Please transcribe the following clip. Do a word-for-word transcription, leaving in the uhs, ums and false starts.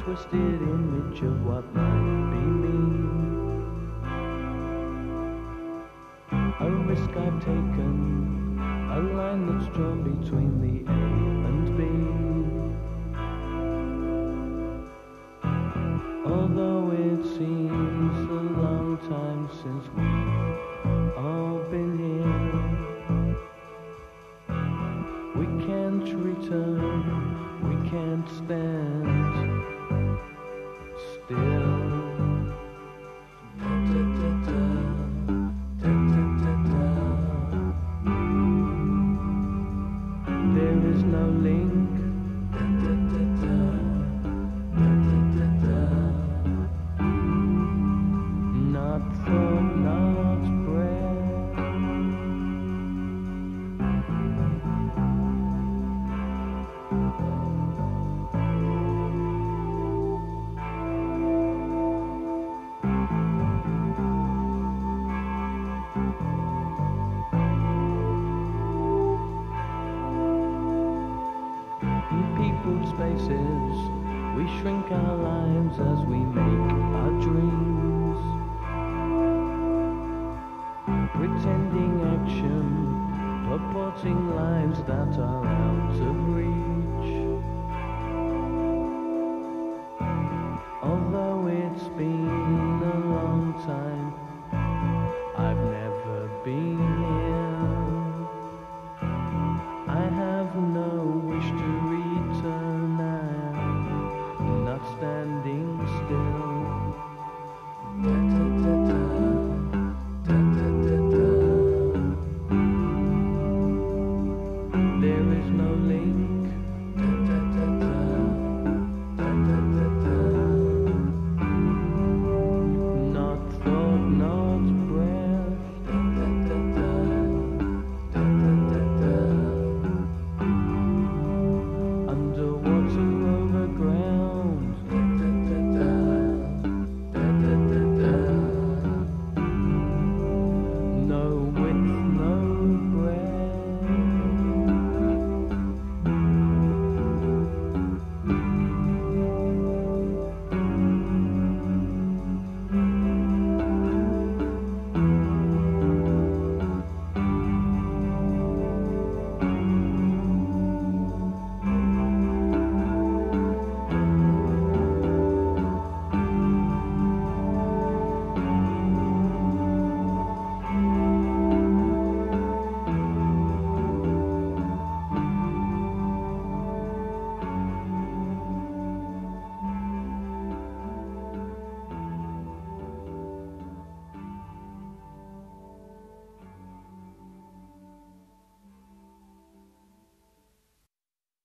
twisted image of what might be me. A risk I've taken, a line that's drawn between the A and B. Although it seems a long time since we've all been here, we can't return, we can't stand still. Da, da, da, da, da, da, da, da. There is no link. Da, da, da, da, da, da, da, da. Not thought, not breath. In people's spaces, we shrink our lives as we make our dreams. Pretending action, purporting lives that are